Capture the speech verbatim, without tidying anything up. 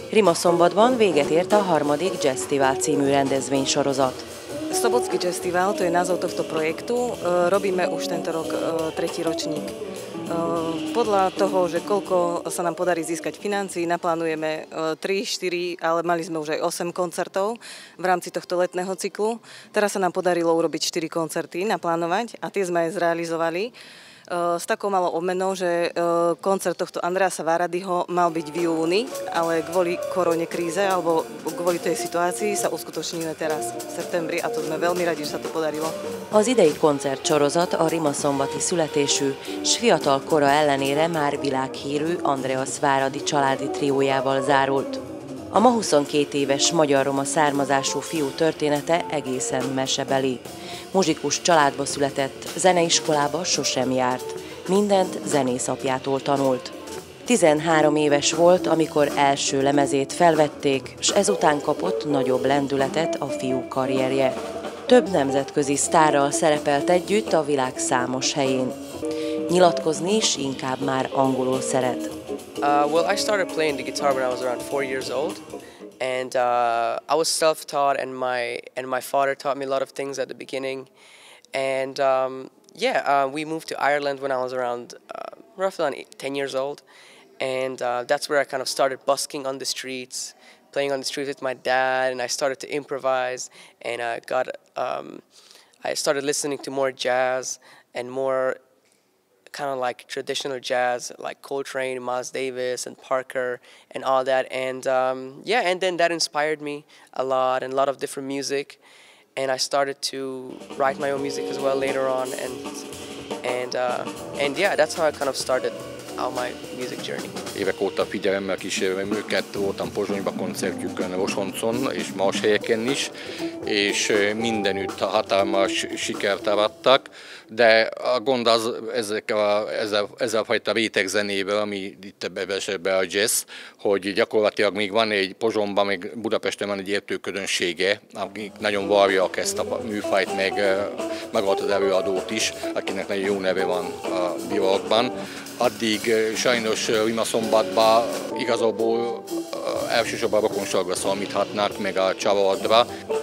Rimaszombatban véget ért a harmadik Jazzfestival című rendezvénysorozat. Slobodský Jazzfestival, to je názov tohto projektu. Robíme už tento rok tretí ročník. Podľa toho, že koľko sa nám podarí získať financií, naplánujeme tri štyri, ale mali sme už aj osem koncertov v rámci tohto letného cyklu. Teraz sa nám podarilo urobiť štyri koncerty, naplánovať a tie sme aj zrealizovali. S takou malou obmenou, že koncert tohto Andreasa Váradiho mal byť v júni, ale kvôli korone kríze alebo kvôli tej situácii sa uskutočníme teraz v septembri a to sme veľmi radi, že sa to podarilo. Az idei koncertsorozat a rimaszombati születésű, s fiatal kora ellenére már világhírű Andreas Váradi családi triójával zárult. A ma huszonkét éves magyar-roma származású fiú története egészen mesebeli. Muzsikus családba született, zeneiskolába sosem járt, mindent zenészapjától tanult. tizenhárom éves volt, amikor első lemezét felvették, s ezután kapott nagyobb lendületet a fiú karrierje. Több nemzetközi sztárral szerepelt együtt a világ számos helyén. Nyilatkozni is inkább már angolul szeret. Uh, well, I started playing the guitar when I was around four years old, and uh, I was self-taught, and my and my father taught me a lot of things at the beginning, and um, yeah, uh, we moved to Ireland when I was around uh, roughly around eight, ten years old, and uh, that's where I kind of started busking on the streets, playing on the streets with my dad, and I started to improvise, and I got um, I started listening to more jazz and more kind of like traditional jazz, like Coltrane, Miles Davis, and Parker, and all that. And um, yeah, and then that inspired me a lot, and a lot of different music. And I started to write my own music as well later on, and and uh, and yeah, that's how I kind of started on my music journey. Évek óta figyelemmel kísérem őket, voltam Pozsonyban koncertjükön, Rosoncon és más helyeken is, és mindenütt hatalmas sikert arattak, de a gond az ezek a, ezzel, ezzel a fajta rétegzenével, ami itt ebben esetben a jazz, hogy gyakorlatilag még van egy Pozsonyban, még Budapesten van egy értőközönsége, akik nagyon varják ezt a műfajt, meg magát az előadót is, akinek nagyon jó neve van a világban. Addig sajnos Rimaszombatban igazából elsősorban a rokonságra számíthatnak, meg a családra.